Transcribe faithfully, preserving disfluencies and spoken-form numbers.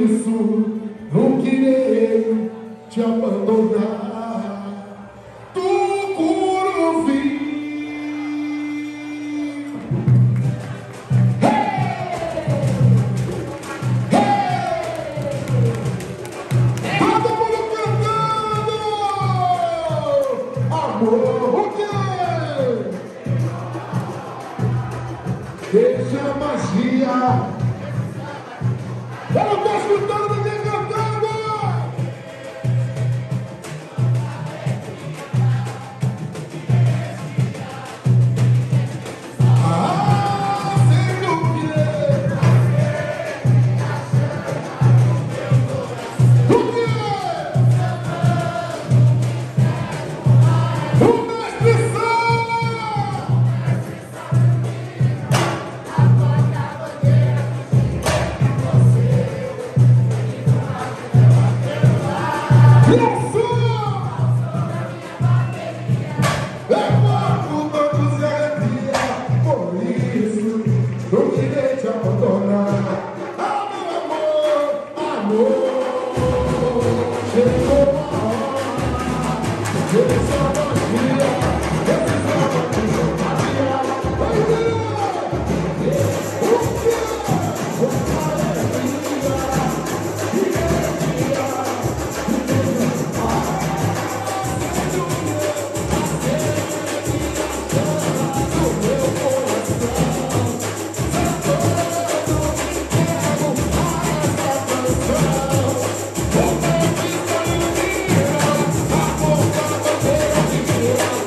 isso não querer te abandonar. Tucuruvi. Hey! Hey! Todo mundo cantando! Amor, o quê? Deixa a magia. Eu não tô escutando ninguém cantando! Ah, sem dúvida! O quê? O mestre Sala! Não queria te abandonar. Ah, meu amor, amor, chegou a hora. Esse é a magia, esse é a magia. Vai ver, o que é? O yeah.